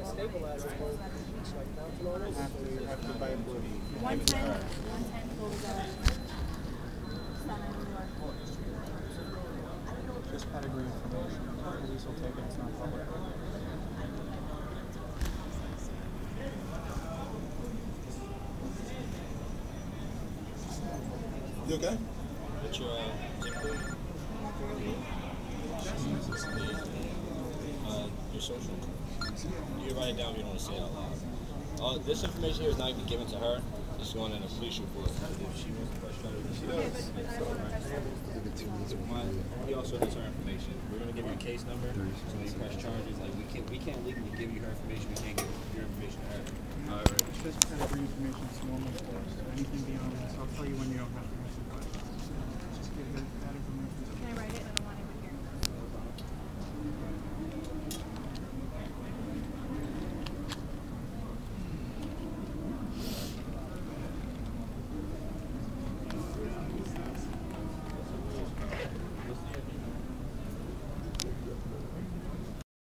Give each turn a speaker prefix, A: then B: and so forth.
A: stabilizer for like bouncing on it.
B: Have to buy a book.
C: 110 goes
B: Just pedigree information. Police will take it. It's not public.
D: You okay?
E: What's your zip code? Your social? You write it down if you don't want to say it out loud. This information here is not even given to her. It's going in a police report. If she wants to press charges, she does. He also has her information. We're going to give you a case number. So when you press charges, like we can't legally give you her information. We can't give your information to her.
B: Alright. It's just pedigree information. It's normal course. So anything beyond this, I'll tell you when you don't have to answer questions. Just give that information.
C: Can I write